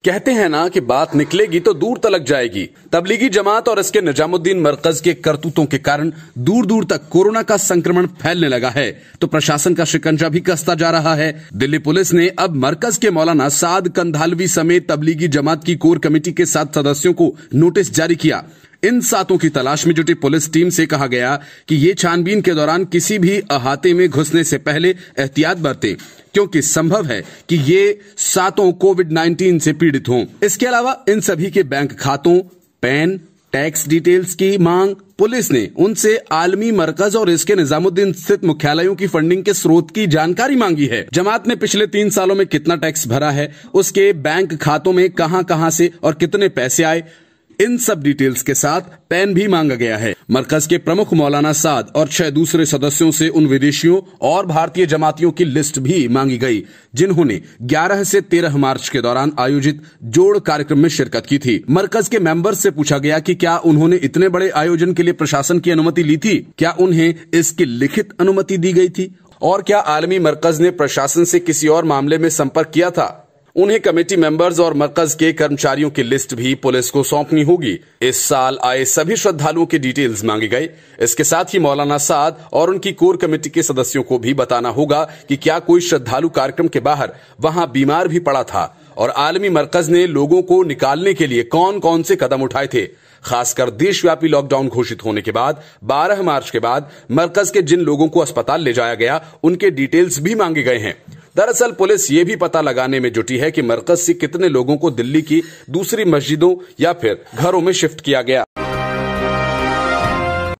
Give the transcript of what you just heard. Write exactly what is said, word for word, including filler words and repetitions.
कहते हैं ना कि बात निकलेगी तो दूर तलक जाएगी। तबलीगी जमात और इसके निजामुद्दीन मरकज के करतूतों के कारण दूर दूर तक कोरोना का संक्रमण फैलने लगा है, तो प्रशासन का शिकंजा भी कसता जा रहा है। दिल्ली पुलिस ने अब मरकज के मौलाना साद कंधालवी समेत तबलीगी जमात की कोर कमेटी के सात सदस्यों को नोटिस जारी किया। इन सातों की तलाश में जुटी पुलिस टीम से कहा गया कि ये छानबीन के दौरान किसी भी अहाते में घुसने से पहले एहतियात बरतें, क्योंकि संभव है कि ये सातों कोविड नाइन्टीन से पीड़ित हों। इसके अलावा इन सभी के बैंक खातों, पैन, टैक्स डिटेल्स की मांग पुलिस ने उनसे आलमी मरकज और इसके निजामुद्दीन स्थित मुख्यालयों की फंडिंग के स्रोत की जानकारी मांगी है। जमात ने पिछले तीन सालों में कितना टैक्स भरा है, उसके बैंक खातों में कहां कहां से और कितने पैसे आए, इन सब डिटेल्स के साथ पैन भी मांगा गया है। मरकज के प्रमुख मौलाना साद और छह दूसरे सदस्यों से उन विदेशियों और भारतीय जमातियों की लिस्ट भी मांगी गई जिन्होंने ग्यारह से तेरह मार्च के दौरान आयोजित जोड़ कार्यक्रम में शिरकत की थी। मरकज के मेंबर्स से पूछा गया कि क्या उन्होंने इतने बड़े आयोजन के लिए प्रशासन की अनुमति ली थी, क्या उन्हें इसकी लिखित अनुमति दी गई थी, और क्या आलमी मरकज ने प्रशासन से किसी और मामले में संपर्क किया था। उन्हें कमेटी मेंबर्स और मरकज के कर्मचारियों की लिस्ट भी पुलिस को सौंपनी होगी। इस साल आए सभी श्रद्धालुओं के डिटेल्स मांगे गए। इसके साथ ही मौलाना साद और उनकी कोर कमेटी के सदस्यों को भी बताना होगा कि क्या कोई श्रद्धालु कार्यक्रम के बाहर वहां बीमार भी पड़ा था और आलमी मरकज ने लोगों को निकालने के लिए कौन कौन से कदम उठाए थे। खासकर देशव्यापी लॉकडाउन घोषित होने के बाद बारह मार्च के बाद मरकज के जिन लोगों को अस्पताल ले जाया गया उनके डिटेल्स भी मांगे गए हैं। दरअसल पुलिस ये भी पता लगाने में जुटी है कि मरकज से कितने लोगों को दिल्ली की दूसरी मस्जिदों या फिर घरों में शिफ्ट किया गया।